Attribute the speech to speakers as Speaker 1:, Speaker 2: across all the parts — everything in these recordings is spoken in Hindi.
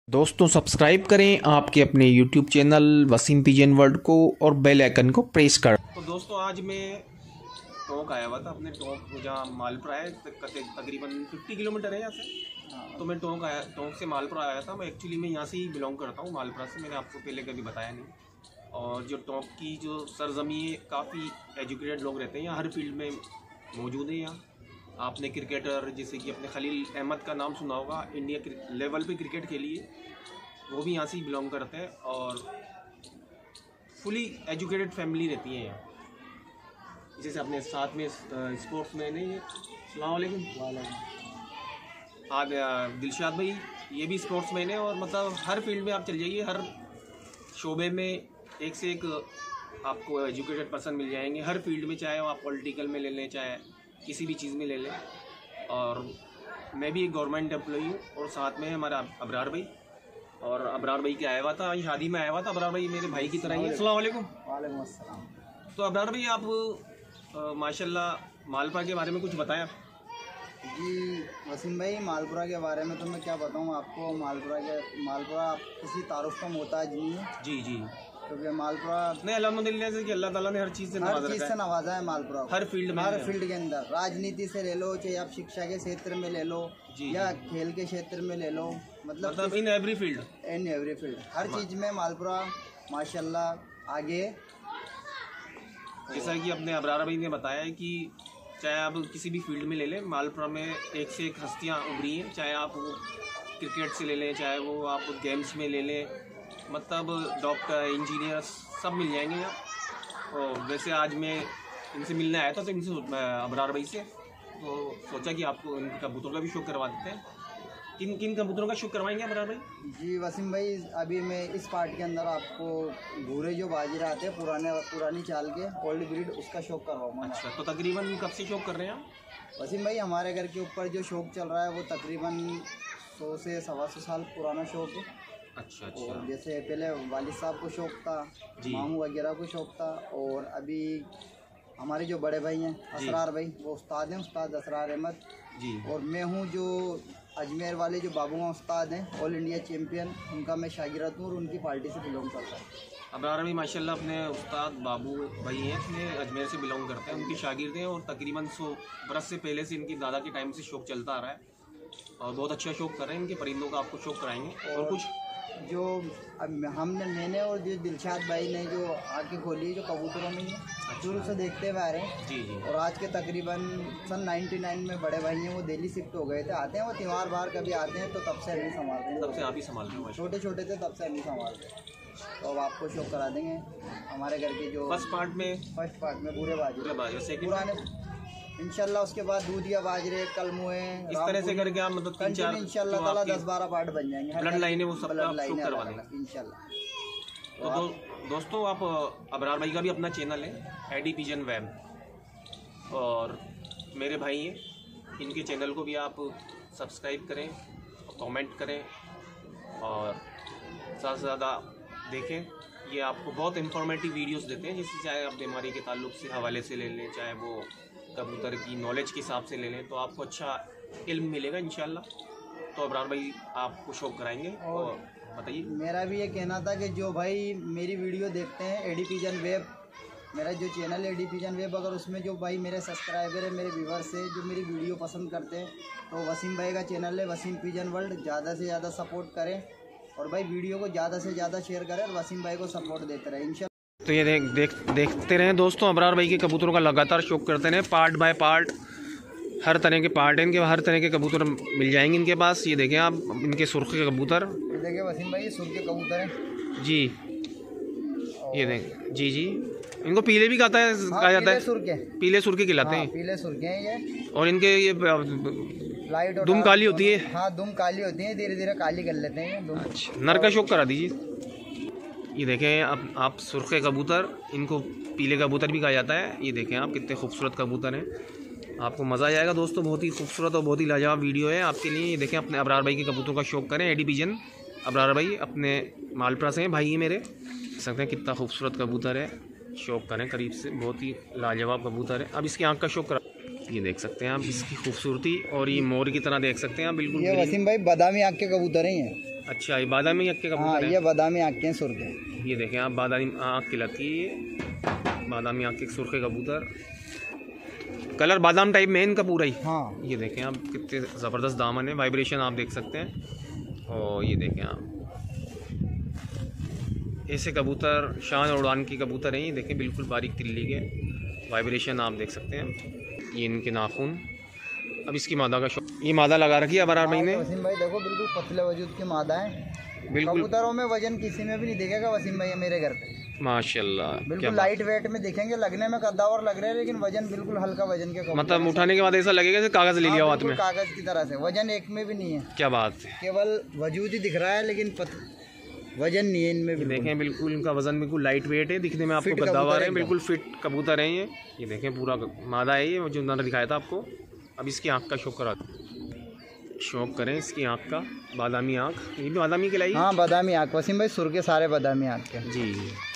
Speaker 1: दोस्तों सब्सक्राइब करें आपके अपने YouTube channel Wasim pigeon world को और बेल आइकन को प्रेस कर।
Speaker 2: तो दोस्तों आज मैं टोंक आया हुआ था, अपने टोंक जहाँ मालपुरा है तकरीबन 50 किलोमीटर है यहाँ से। तो मैं टोंक से मालपुरा आया था। मैं एक्चुअली मैं यहाँ से ही बिलोंग करता हूँ, मालपुरा से। मैंने आपको पहले कभी बताया नहीं। और जो टोंक की जो सरजमी है, काफ़ी एजुकेटेड लोग रहते हैं यहाँ, हर फील्ड में मौजूद है यहाँ। आपने क्रिकेटर जैसे कि अपने खलील अहमद का नाम सुना होगा, इंडिया लेवल पे क्रिकेट के लिए वो भी यहाँ से ही बिलोंग करते हैं। और फुली एजुकेटेड फैमिली रहती है यहाँ। जैसे अपने साथ में स्पोर्ट्स मैन है, अस्सलाम वालेकुम। हाँ, दिलशाद भाई ये भी स्पोर्ट्स मैन है। और मतलब हर फील्ड में आप चल जाइए, हर शोबे में एक से एक आपको एजुकेटेड पर्सन मिल जाएंगे हर फील्ड में, चाहे आप पॉलिटिकल में ले लें, चाहे किसी भी चीज़ में ले लें। और मैं भी एक गवर्नमेंट एम्प्लॉई हूँ। और साथ में है हमारा अबरार भाई। और अबरार भाई के आया हुआ था, शादी में आया हुआ था। अबरार भाई मेरे भाई की तरह ही है। अस्सलाम वालेकुम।
Speaker 3: वालेकुम अस्सलाम।
Speaker 2: तो अबरार भाई आप माशाल्लाह मालपुरा के बारे में कुछ बताएं आप।
Speaker 3: जी वसीम भाई, मालपुरा के बारे में तो मैं क्या बताऊँ आपको। मालपुरा किसी तारुफ का मोहताज नहीं है।
Speaker 2: जी जी,
Speaker 3: क्योंकि मालपुरा
Speaker 2: नहीं अल्हम्दुलिल्लाह से कि अल्लाह ताला ने हर चीज़ से
Speaker 3: नवाजा है मालपुरा को।
Speaker 2: हर फील्ड में,
Speaker 3: हर फील्ड के अंदर, राजनीति से ले लो, चाहे आप शिक्षा के क्षेत्र में ले लो या खेल के क्षेत्र में ले लो, मतलब
Speaker 2: इन एवरी फील्ड,
Speaker 3: हर चीज़ में मालपुरा माशाल्लाह आगे।
Speaker 2: जैसा कि अपने अबरार भाई ने बताया है कि चाहे आप किसी भी फील्ड में ले लें, मालपुरा में एक से एक हस्तियाँ उभरी हैं। चाहे आप वो क्रिकेट से ले लें, चाहे वो आप गेम्स में ले लें, मतलब डॉक्टर, इंजीनियर सब मिल जाएंगे यहाँ। और वैसे आज मैं इनसे मिलने आया था, तो इनसे अबरार भाई से तो सोचा कि आपको इन कबूतरों का भी शौक करवा देते हैं। किन किन कबूतरों का शौक करवाएंगे अबरार भाई?
Speaker 3: जी वसीम भाई, अभी मैं इस पार्ट के अंदर आपको भूरे जो बाजीरा आते हैं पुरानी चाल के ओल्ड ब्रीड, उसका शौक करवाऊँगा।
Speaker 2: अच्छा, तो तकरीबन कब से शौक कर रहे हैं आप?
Speaker 3: वसीम भाई, हमारे घर के ऊपर जो शौक चल रहा है वो तकरीबन 100 से 125 साल पुराना शौक है।
Speaker 2: अच्छा।
Speaker 3: और जैसे पहले वालिद साहब को शौक था, मामू वगैरह को शौक था। और अभी हमारे जो बड़े भाई हैं असरार भाई, वो उस्ताद हैं, उस्ताद असरार अहमद जी। और मैं हूँ जो अजमेर वाले जो बाबूआ उस्ताद हैं, ऑल इंडिया चैम्पियन, उनका मैं शागिर्द हूँ और उनकी पार्टी से बिलोंग करता हूँ।
Speaker 2: अबरार भाई माशाल्लाह अपने उस्ताद बाबू भाई हैं, अपने अजमेर से बिलोंग करते हैं, उनके शागिर्द हैं। और तकरीबन 100 बरस से पहले से इनकी दादा के टाइम से शौक चलता आ रहा है। और बहुत अच्छा शौक कर रहे हैं। इनके परिंदों का आपको शौक कराएंगे। और कुछ
Speaker 3: जो अब मैंने और जो दिलशाद भाई ने जो आँखें खोली है जो कबूतरों में शुरू से देखते हुए आ रहे हैं।
Speaker 2: जी जी।
Speaker 3: और आज के तकरीबन सन 99 में बड़े भाई हैं, वो दिल्ली शिफ्ट हो गए थे। आते हैं वो त्यौहार बार कभी आते हैं, तो तब से नहीं संभालते हैं।
Speaker 2: तब से आप ही संभाल रहे हो?
Speaker 3: छोटे छोटे थे तब से नहीं संभालते। तो अब आपको शौक करा देंगे हमारे घर के जो फर्स्ट पार्ट में पूरे बाजरे पुराने इंशाल्लाह। उसके बाद दूधिया बाजरे, कलमुए,
Speaker 2: इस तरह से करके आप मतलब 3-4
Speaker 3: इंशाल्लाह ताला 10-12 पार्ट बन जाएंगे।
Speaker 2: ब्लड लाइन है वो सब करवा देंगे
Speaker 3: इंशाल्लाह।
Speaker 2: तो दोस्तों आप अबरार भाई का भी अपना चैनल है एडी पिजन वेब, और मेरे भाई हैं, इनके चैनल को भी आप सब्सक्राइब करें, कमेंट करें और ज़्यादा से ज़्यादा देखें। ये आपको बहुत इंफॉर्मेटिव वीडियोस देते हैं, जैसे चाहे आप बीमारी के ताल्लुक से हवाले से ले लें, चाहे वो कबूतर की नॉलेज के हिसाब से ले लें, तो आपको अच्छा इल्म मिलेगा इंशाल्लाह। तो अबरार भाई आपको शौक कराएंगे। और बताइए।
Speaker 3: मेरा भी ये कहना था कि जो भाई मेरी वीडियो देखते हैं एडी पिजन वेब, मेरा जो चैनल है एडी पिजन वेब, अगर उसमें जो भाई मेरे सब्सक्राइबर है, मेरे व्यूवर्स है, जो मेरी वीडियो पसंद करते हैं, तो वसीम भाई का चैनल है वसीम पिजन वर्ल्ड, ज़्यादा से ज़्यादा सपोर्ट करें। और भाई वीडियो को ज़्यादा से ज़्यादा शेयर करें और वसीम भाई को सपोर्ट देते रहें इंशाल्लाह।
Speaker 1: तो ये देखते रहें दोस्तों, अबरार भाई के कबूतरों का लगातार शौक करते रहें। पार्ट बाय पार्ट हर तरह के पार्ट हैं इनके, हर तरह के कबूतर मिल जाएंगे इनके पास। ये देखें आप इनके सुर्खे कबूतर,
Speaker 3: ये देखें वसीम भाई, सुर्खे कबूतर हैं
Speaker 1: जी। ये देखें जी, इनको पीले भी कहा जाता है, पीले सुर्खे खिलाते हैं।
Speaker 3: पीले सुर्खे हैं ये।
Speaker 1: और इनके ये
Speaker 3: लाइट
Speaker 1: दुम काली होती है।
Speaker 3: हाँ, दुम काली होती है, धीरे धीरे काली कर लेते हैं।
Speaker 1: अच्छा, नर का शौक करा दीजिए। ये देखें आप सुर्खे कबूतर, इनको पीले कबूतर भी कहा जाता है। ये देखें आप कितने खूबसूरत कबूतर हैं, आपको मज़ा आ जाएगा दोस्तों। बहुत ही खूबसूरत और बहुत ही लाजवाब वीडियो है आपके लिए। ये देखें अपने अबरार भाई के कबूतरों का शौक करें। एडी पिजन अबरार भाई अपने मालपुरा से हैं, भाई है मेरे। देख सकते हैं कितना खूबसूरत कबूतर है, शौक करें करीब से, बहुत ही लाजवाब कबूतर है। अब इसकी आँख का शौक करा, ये देख सकते हैं आप इसकी खूबसूरती। और ये मोर की तरह देख सकते हैं आप, बिल्कुल।
Speaker 3: ये वसीम भाई बादामी आँख के कबूतर हैं।
Speaker 1: अच्छा, ये बादामी आँख के
Speaker 3: हाँ,
Speaker 1: कबूतर
Speaker 3: ये बादामी आँख के सुर्खे।
Speaker 1: ये देखें आप, बादामी आँख की लगती है, बादामी आँख के सुर्खे कबूतर, कलर बादाम टाइप में इनका पूरा ही।
Speaker 3: हाँ,
Speaker 1: ये देखें आप कितने ज़बरदस्त दामन है, वाइब्रेशन आप देख सकते हैं। और ये देखें आप, ऐसे कबूतर शान और उड़ान के कबूतर हैं। ये देखें बिल्कुल बारीक तिल्ली के, वाइब्रेशन आप देख सकते हैं। ये इनके नाखून। अब इसकी मादा का शौक, ये मादा लगा रखी है अबरार भाई ने।
Speaker 3: वसीम भाई देखो बिल्कुल पतले वजूद की मादा है,
Speaker 1: बिल्कुल
Speaker 3: कबूतरों में वजन किसी में भी नहीं दिखेगा वसीम भाई मेरे घर पे।
Speaker 1: माशाल्लाह,
Speaker 3: बिल्कुल लाइट वेट में दिखेंगे, लगने में कद्दावर लग रहे हैं लेकिन वजन बिल्कुल हल्का वजन के कबूतर।
Speaker 1: मतलब उठाने के बाद ऐसा लगेगा जैसे कागज़ ले लिया हाथ में,
Speaker 3: कागज की तरह से। वजन एक में भी नहीं है,
Speaker 1: क्या बात है।
Speaker 3: केवल वजूद ही दिख रहा है लेकिन वजन नहीं है इनमें। बिल्कुल
Speaker 1: देखें बिल्कुल इनका वजन बिल्कुल लाइट वेट है, दिखने में आपको
Speaker 3: फिट
Speaker 1: गद्दावर
Speaker 3: कबूतर
Speaker 1: है,
Speaker 3: है
Speaker 1: बिल्कुल फिट कबूतर हैं ये देखें पूरा मादा है ये, जो मैंने दिखाया था आपको। अब इसकी आँख का शौक करा, शौक करें इसकी आँख का, बादामी आँख, ये भी बादामी कहलाई।
Speaker 3: हाँ, बादामी आँख वसीम भाई, सुर के सारे बादामी आँख के
Speaker 1: जी।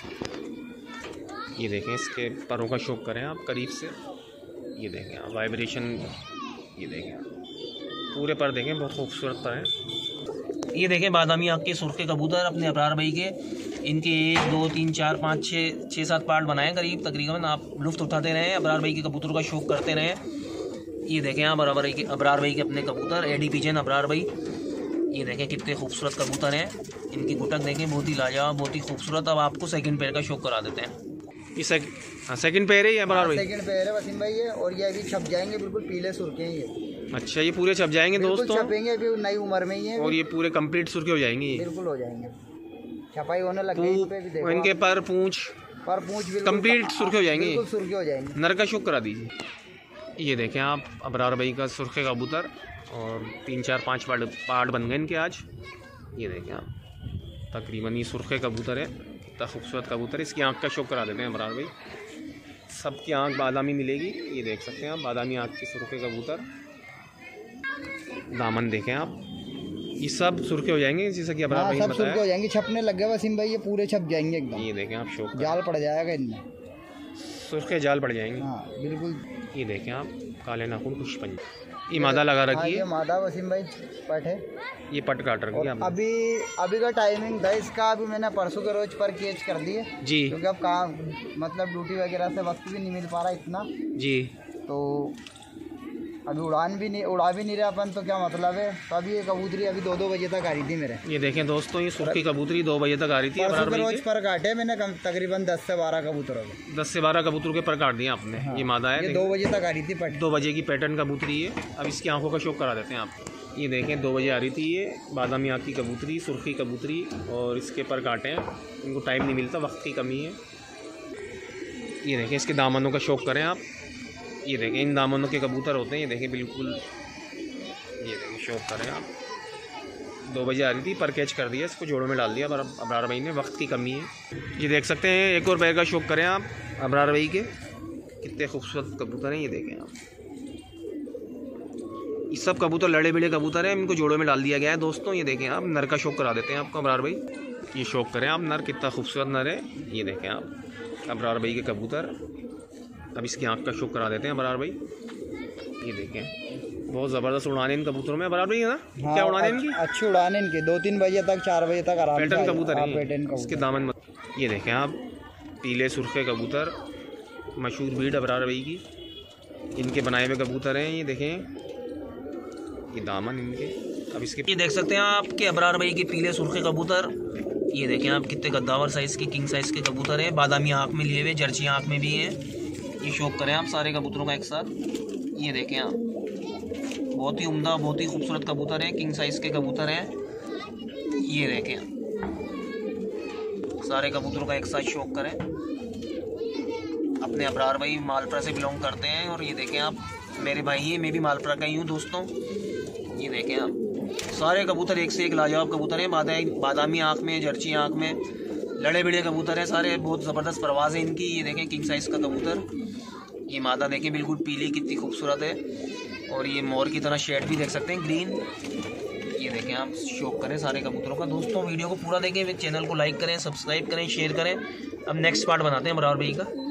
Speaker 1: ये देखें इसके परों का शौक करें आप करीब से, ये देखें आप वाइब्रेशन, ये देखें पूरे पर देखें, बहुत खूबसूरत पर हैं। ये देखें बादामी आँख के सुर्खे कबूतर अपने अबरार भाई के, इनके 1 2 3 4 5 6 7 पार्ट बनाए करीब तकरीबन। आप लुफ्त उठाते रहें, अबरार भाई के कबूतरों का शौक करते रहें। ये देखें आप अबरार भाई के अपने कबूतर, एडी पिजन अबरार भाई। ये देखें कितने खूबसूरत कबूतर हैं, इनकी गुटक देखें बहुत ही लाजवाब, बहुत ही खूबसूरत। अब आपको सेकंड पेयर का शौक करा देते हैं। ये सेकंड पेयर है अबरार भाई,
Speaker 3: सेकंड पेयर है वसीम भाई ये, और ये अभी छप जाएंगे, बिल्कुल पीले सुर्खे हैं ये।
Speaker 1: अच्छा, ये पूरे छप जाएंगे दोस्तों,
Speaker 3: छपेंगे अभी नई उम्र में ही है,
Speaker 1: और ये पूरे कंप्लीट सुर्खे हो जाएंगे, ये
Speaker 3: बिल्कुल हो जाएंगे, छपाई होने लग गई। इन पे भी देखो
Speaker 1: इनके पर पूंछ कंप्लीट सुर्खे हो जाएंगे,
Speaker 3: बिल्कुल सुर्खे हो जाएंगे।
Speaker 1: नर का शौक करा दीजिए। ये देखें आप अबरार भाई का सुर्खे कबूतर, और 3 4 5 पार्ट बन गए इनके आज। ये देखें आप तकरीबन ये सुर्खे कबूतर है, कितना खूबसूरत कबूतर है। इसकी आँख का शौक करा देते हैं अबरार भाई, सबकी आँख बादामी मिलेगी। ये देख सकते हैं आप बादामी आँख के सुर्खे कबूतर, दामन देखें आप, ये सब सुर्खे हो जाएंगे जैसा कि अबरार भाई ने
Speaker 3: सब सुर्खे हो
Speaker 1: बताया।
Speaker 3: जाएंगे, छपने लग गए वसीम भाई, ये पूरे छप जाएंगे एकदम।
Speaker 1: ये देखें आप शौक,
Speaker 3: जाल पड़ जाएगा इनमें,
Speaker 1: सुर्खे जाल पड़ जाएंगे।
Speaker 3: हाँ बिल्कुल।
Speaker 1: ये देखें आप काले नाखून खुश पंज, ये मादा लगा रखी
Speaker 3: ये
Speaker 1: है,
Speaker 3: मादा वसीम भाई पट है,
Speaker 1: ये पट काट रखी है आपने।
Speaker 3: अभी का टाइमिंग था इसका, अभी मैंने परसों के रोज पर केच कर दिए
Speaker 1: जी,
Speaker 3: क्योंकि अब काम मतलब ड्यूटी वगैरह से वक्त भी नहीं मिल पा रहा इतना,
Speaker 1: जी।
Speaker 3: तो अभी उड़ा भी नहीं रहे अपन, तो क्या मतलब है। तो अभी ये कबूतरी अभी 2 बजे तक आ रही थी मेरे।
Speaker 1: ये देखें दोस्तों, ये सुर्खी कबूतरी 2 बजे तक आ रही थी अबरार भाई
Speaker 3: रोज
Speaker 1: के।
Speaker 3: पर काटे मैंने तकरीबन 10 से 12 कबूतरों के,
Speaker 1: 10 से 12 कबूतर के पर काट दिए आपने।
Speaker 3: हाँ,
Speaker 1: ये मादा है,
Speaker 3: ये 2 बजे तक आ रही थी पट।
Speaker 1: 2 बजे की पैटर्न कबूतरी है। अब इसकी आंखों का शौक करा देते हैं आप। ये देखें 2 बजे आ रही थी ये बादामी आँख की कबूतरी, सुर्खी कबूतरी, और इसके पर काटे हैं, इनको टाइम नहीं मिलता, वक्त की कमी है। ये देखें इसके दामनों का शौक करें आप, ये देखें इन दामनों के कबूतर होते हैं। ये देखें बिल्कुल, ये देखें शौक करें आप, 2 बजे आ रही थी, पर कैच कर दिया, इसको जोड़ों में डाल दिया अबरार भाई ने, वक्त की कमी है। ये देख सकते हैं, एक और पैर का शौक करें आप अबरार भाई के, कितने खूबसूरत कबूतर हैं। ये देखें आप, ये सब कबूतर लड़े बिड़े कबूतर हैं, इनको जोड़ों में डाल दिया गया है दोस्तों। ये देखें आप, नर का शौक करा देते हैं आपको अबरार भाई, ये शौक करें आप, नर कितना खूबसूरत नर है। ये देखें आप अबरार भाई के कबूतर। अब इसकी आँख का शौक करा देते हैं अबरार भाई। ये देखें बहुत ज़बरदस्त उड़ान इन कबूतरों में अबरार भाई है ना।
Speaker 3: हाँ,
Speaker 1: क्या उड़ान इनकी,
Speaker 3: अच्छी उड़ान इनकी, 2-3 बजे तक 4 बजे तक आराम से
Speaker 1: पैटर्न कबूतर
Speaker 3: हाँ,
Speaker 1: है
Speaker 3: पैटर्न कबूतर।
Speaker 1: इसके दामन। ये देखें आप, पीले सुर्खे कबूतर, मशहूर ब्रीड अबरार भाई की, इनके बनाए हुए कबूतर हैं। ये देखें ये दामन इनके। अब इसके ये देख सकते हैं आपके अबरार भाई के पीले सुर्खे कबूतर। ये देखें आप कितने गद्दावर साइज़ के, किंग साइज़ के कबूतर हैं, बादामी आँख में लिए हुए, जर्सी आँख में भी हैं। ये शौक करें आप सारे कबूतरों का एक साथ। ये देखें आप, बहुत ही उम्दा, बहुत ही खूबसूरत कबूतर हैं, किंग साइज़ के कबूतर हैं। ये देखें सारे कबूतरों का एक साथ शौक करें। अपने अबरार भाई मालपुरा से बिलोंग करते हैं, और ये देखें आप मेरे भाई हैं, मैं भी मालपुरा का ही हूँ दोस्तों। ये देखें आप, सारे कबूतर एक से एक लाजवाब कबूतर हैं, बादामी आँख में, जर्सी आँख में, लड़े बिड़े कबूतर हैं सारे, बहुत ज़बरदस्त परवाज़ है इनकी। ये देखें किंग साइज़ का कबूतर, ये मादा देखें बिल्कुल पीली, कितनी खूबसूरत है, और ये मोर की तरह शेड भी देख सकते हैं ग्रीन। ये देखें आप, शौक करें सारे कबूतरों का। दोस्तों वीडियो को पूरा देखें, चैनल को लाइक करें, सब्सक्राइब करें, शेयर करें। अब नेक्स्ट पार्ट बनाते हैं अबरार भाई का।